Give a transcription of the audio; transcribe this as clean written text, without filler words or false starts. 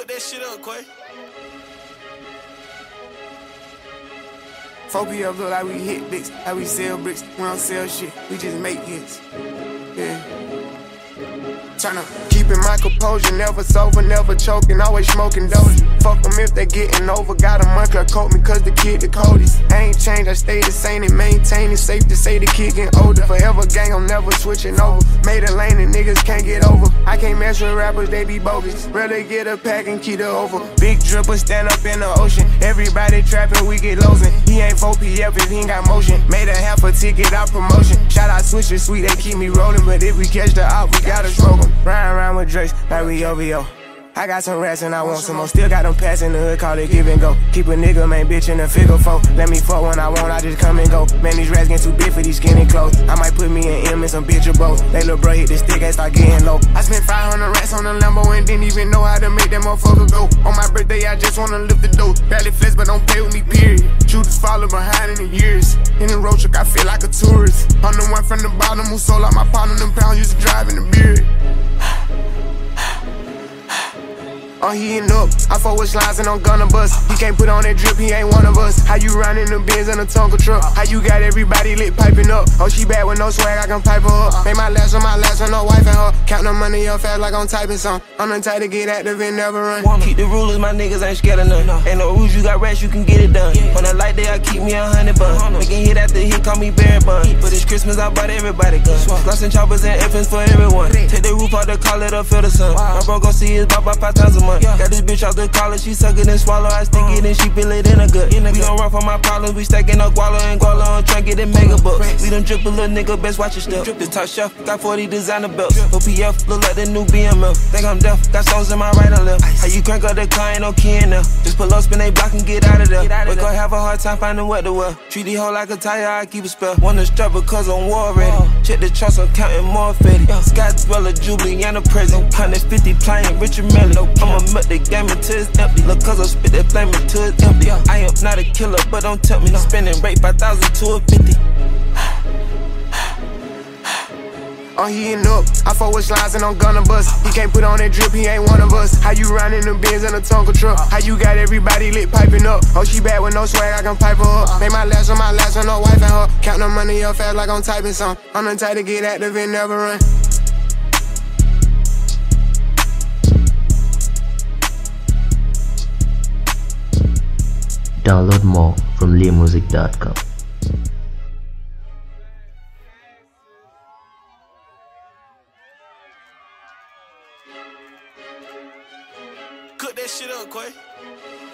Cook that shit up, Quay. 4PF look like we hit bricks, like we sell bricks. We don't sell shit, we just make hits. Yeah. Turn up. Keeping my composure, never sober, never choking, always smoking doja. Fuck them if they getting over. Got a monthly coat me cause the kid the coldest. I ain't changed, I stay the same and maintain it. Safe to say the kid getting older. Forever gang, I'm never switching over. Made a lane and niggas can't get over. I can't mess with rappers, they be bogus. Rather get a pack and keep it over. Big dripper stand up in the ocean. Everybody trapping, we get losing. He ain't 4PF if he ain't got motion. Made a half a ticket out promotion. Shout out Switcher Sweet, they keep me rolling. But if we catch the op, we gotta smoke 'em. Ride around with Drakes like we OVO. I got some rats and I want some more. Still got them pass in the hood, call it give and go. Keep a nigga, main bitch in a figure four. Let me fuck when I want, I just come and go. Man, these rats getting too big for these skinny clothes. I might put me an M and some bitch or both. They little bro hit the stick and start getting low. I spent 500 rats on a Lambo and didn't even know how to make that motherfucker go. On my birthday, I just wanna lift the dough. Barely flex, but don't play with me, period. Shooters follow behind in the years. In the road truck, I feel like a tourist. I'm the one from the bottom who sold out my partner, them pounds used to drive in the beard. I'm heating up, I fuck with slides and I'm gonna bust. He can't put on that drip, he ain't one of us. How you riding the Benz in a Tonka truck? How you got everybody lit piping up? Oh, she bad with no swag, I can pipe her up. Make my last one, no wife and her. Count the money up fast like I'm typing some. I'm the type to get active and never run. Keep the rulers, my niggas ain't scared of none. Ain't no rules, you got rats, you can get it done. On that light day, I keep me 100 buns. Making hit after hit, call me Barry Bun. But it's Christmas, I bought everybody guns. Gloss and choppers and infants for everyone. Take the roof out the collar up, feel the sun. My bro gon' see his bop 5 times a month. Got this bitch out the collar, she suck it and swallow. I stick it and she feel it in a gut. We don't run from my problems, we stacking up guala and guala on track, get it mega bucks. We done drip a little nigga, best watch your step. The top shelf, got 40 designer belts. 4PF, look like the new BMF. Think I'm deaf, got stones in my right and left. How you crank up the car, ain't no key in there. Just pull up, spin they block and get out of there. Wake up, have a hard time finding what to wear. Treat the hoe like a tire, I keep it spell. Wanna strap because I'm war ready. Check the trust, I'm counting more fetty. Scott Dweller, Jubilee, and the present. 150 playing Richard Miller. I'ma melt the game until it's empty. Look, cause I spit that flame until it's empty. I am not a killer, but don't tempt me. Spending rate 5,000 to a 50. I'm heating up, I fuck with slides and I'm gonna bust. He can't put on that drip, he ain't one of us. How you riding the Benz in a Tonka truck? How you got everybody lit piping up? Oh, she bad with no swag, I can pipe her up. Make my last one, no wife and her. Count the money up fast like I'm typing some. I'm the type to get active and never run. Download more from leemusic.com. Cook that shit up, Quay.